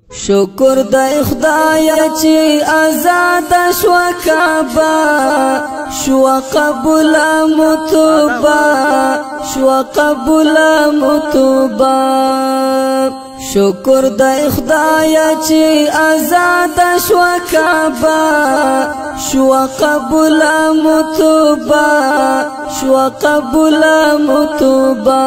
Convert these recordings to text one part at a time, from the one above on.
شکر دای خدایا چې آزاد شو کعبه شو قبول متوبه شو قبول متوبه شکر دای خدایا چې آزاد شو کعبه شو قبول متوبه شو قبول متوبه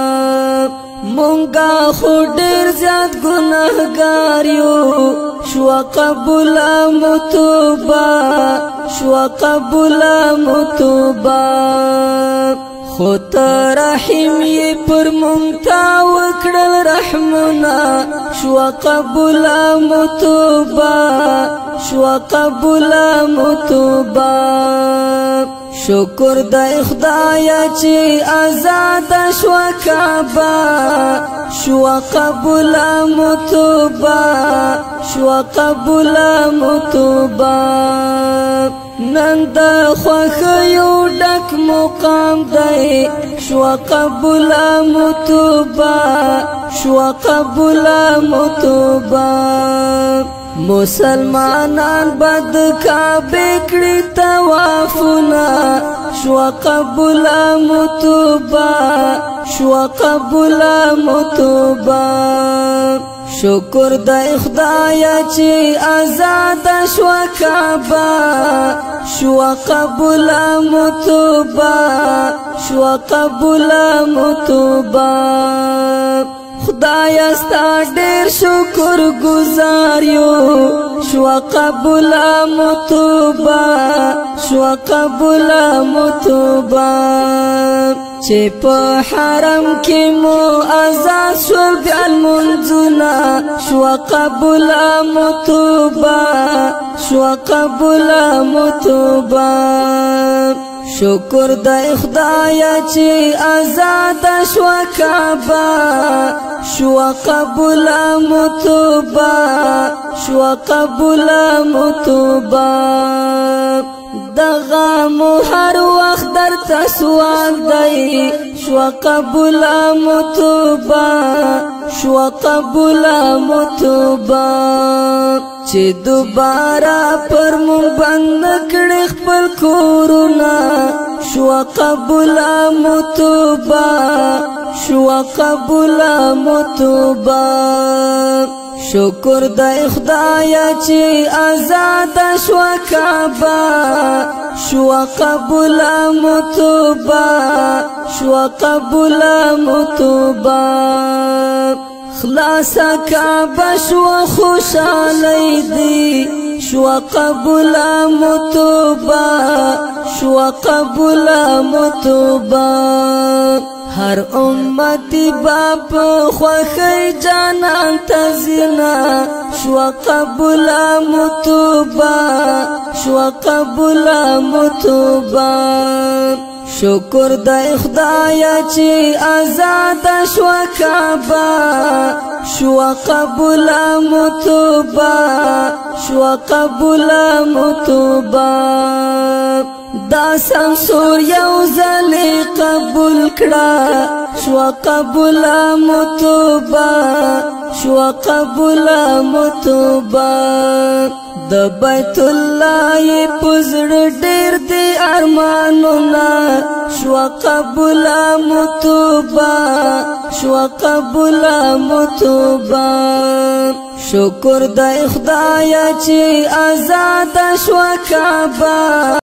مونږه خو ډېر زیات ګناهګار یو شو قبول متوبه شو قبول متوبه خو ته رحیم یې پر مونږ تا وکړل رحمونه شو قبول متوبه شو قبول متوبه شکر دای خدایا چې آزاد شو کعبه شو قبول متوبه شو قبول متوبه نن د خوښیو ډک مقام دی شو قبول متوبه شو قبول متوبه مسلمانان بد کعبه کړي طوافونه شو قبول متوبه شو قبول متوبه شکر دای خدایا چې آزاد شو کعبه شو قبول متوبه شو قبول متوبه خدایا ستا ډېر شکر گزار یو شو قبول متوبه شو قبول متوبه چې په حرم کې مو آزاد شو بیا لمونځونه شو قبول متوبه شو قبول متوبه شکر دای خدایا چې آزاد شو کعبه شو قبول متوبه شو قبول متوبه دغه مو هر وخت درته سوال دی شو قبول متوبه شو قبول متوبه چې دوباره پر مونږ بند کړي خپل کورونه شو قبول متوبه شو قبول متوبه شکر دای خدایا چې آزاد شو کعبه شو قبول متوبه شو قبول متوبه خلاص کعبه شو خوشالی دی شو قبول متوبه شو قبول متوبه هر امتی باپ خوخی جانان تزینا شو قبول متوبه شو قبول متوبه شکر دای خدایا چې آزاد شو کعبه شو قبول متوبه شو قبول متوبه دا سمسور یو ځلې قبول کړه شو قبول متوبه شو قبول متوبه د بیت الله پزړ ډېر دی ارمانونه شو قبول متوبه شو قبول متوبه شکر دای خدایا چې آزاد شو کعبه